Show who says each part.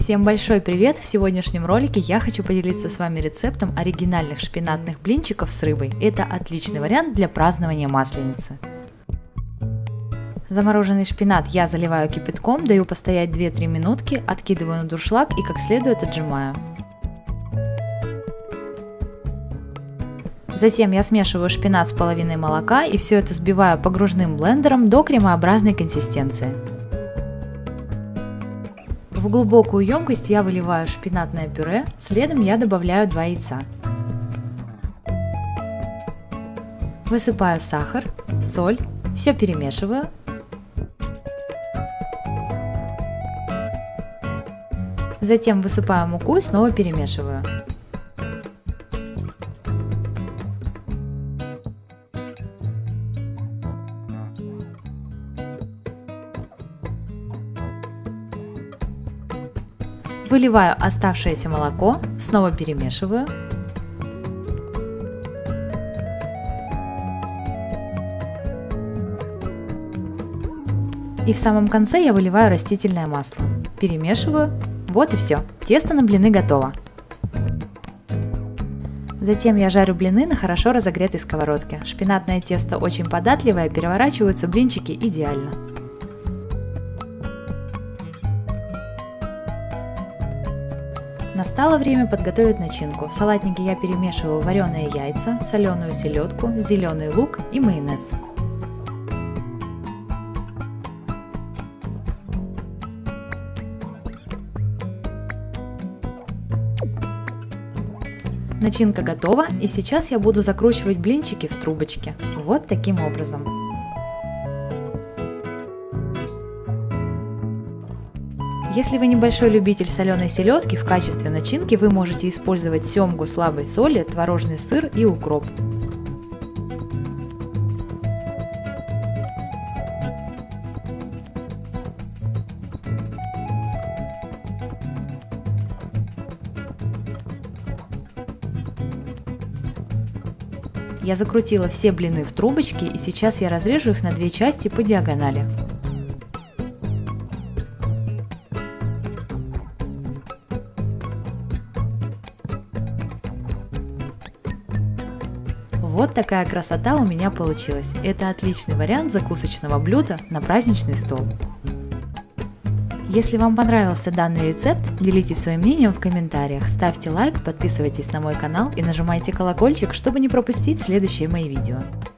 Speaker 1: Всем большой привет! В сегодняшнем ролике я хочу поделиться с вами рецептом оригинальных шпинатных блинчиков с рыбой. Это отличный вариант для празднования Масленицы. Замороженный шпинат я заливаю кипятком, даю постоять 2-3 минутки, откидываю на дуршлаг и как следует отжимаю. Затем я смешиваю шпинат с половиной молока и все это взбиваю погружным блендером до кремообразной консистенции. В глубокую емкость я выливаю шпинатное пюре, следом я добавляю 2 яйца. Высыпаю сахар, соль, все перемешиваю. Затем высыпаю муку и снова перемешиваю. Выливаю оставшееся молоко, снова перемешиваю. И в самом конце я выливаю растительное масло. Перемешиваю. Вот и все. Тесто на блины готово. Затем я жарю блины на хорошо разогретой сковородке. Шпинатное тесто очень податливое, переворачиваются блинчики идеально. Настало время подготовить начинку. В салатнике я перемешиваю вареные яйца, соленую селедку, зеленый лук и майонез. Начинка готова, и сейчас я буду закручивать блинчики в трубочки. Вот таким образом. Если вы небольшой любитель соленой селедки, в качестве начинки вы можете использовать семгу слабой соли, творожный сыр и укроп. Я закрутила все блины в трубочки, и сейчас я разрежу их на 2 части по диагонали. Вот такая красота у меня получилась. Это отличный вариант закусочного блюда на праздничный стол. Если вам понравился данный рецепт, делитесь своим мнением в комментариях, ставьте лайк, подписывайтесь на мой канал и нажимайте колокольчик, чтобы не пропустить следующие мои видео.